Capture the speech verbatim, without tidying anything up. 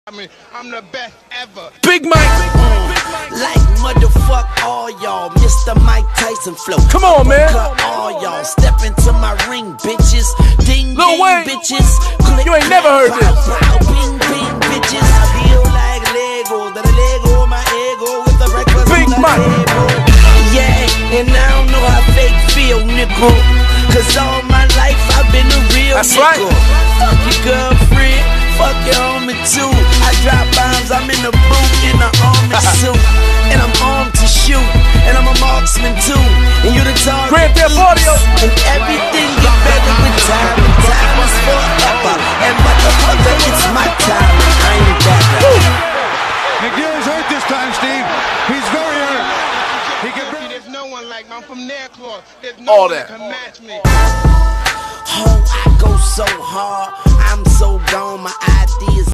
I mean, I'm the best ever. Big Mike. Mm. Like motherfuck all y'all, Mister Mike Tyson flow. Come on, man. Cut all y'all, step into my ring, bitches. Ding, Lil ding, Wayne. bitches. Click, You ain't never heard pow, this. pow, bing, bing, bitches. I feel like Lego, that I Lego my ego with the breakfast Big on the Mike. table. Yeah, and I don't know how fake feel, nickel. Cause all my life I've been a real That's nickel. right. Fuck your girlfriend, fuck your homie too. I drop bombs, I'm in the booth in the army suit. And I'm armed to shoot, and I'm a marksman too. And you the target. Grand Theft Audio. And everything get better with time. And time is forever. And motherfucker, it's my time. I ain't that guy. McGill's hurt this time, Steve. He's very hurt. He can bring. There's no one like me. I'm from Nairclaw. There's All no one that. that can match me. Oh, I go so hard.